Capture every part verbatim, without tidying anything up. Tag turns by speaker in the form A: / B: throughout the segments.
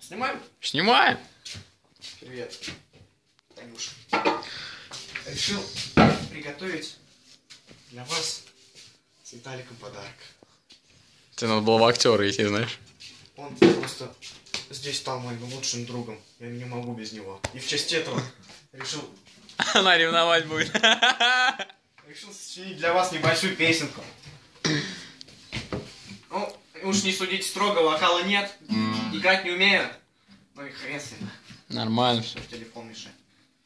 A: Снимаем?
B: Снимаем.
A: Привет, Танюша. Решил приготовить для вас с Виталиком подарок.
B: Тебе надо было в актеры идти, знаешь.
A: Он просто здесь стал моим лучшим другом. Я не могу без него. И в честь этого решил...
B: Она ревновать будет.
A: Решил сочинить для вас небольшую песенку. Ну, уж не судите строго, вокала нет. Играть не умею. Ну и хрен с ним.
B: Нормально.
A: Все, телефон мешает.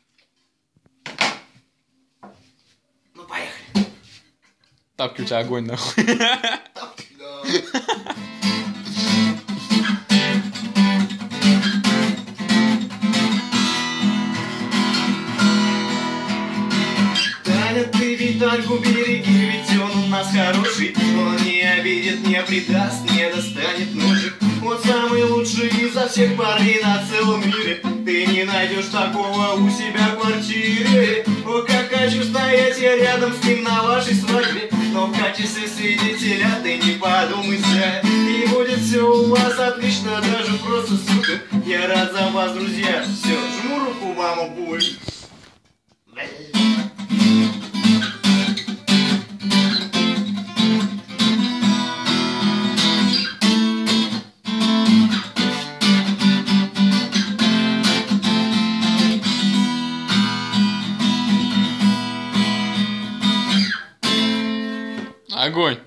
A: Ну, поехали.
B: Тапки у тебя огонь, нахуй.
A: Тапки, да. Таня, ты Витальку береги, ведь он у нас хороший. Он не обидит, не предаст, не достанет ножик. Он самый лучший изо всех парней на целом мире. Ты не найдешь такого у себя в квартире. О, как хочу стоять я рядом с ним на вашей свадьбе. Но в качестве свидетеля ты не подумай зря. И будет все у вас отлично, даже просто супер. Я рад за вас, друзья. Все, жму руку вам обоим.
B: Огонь.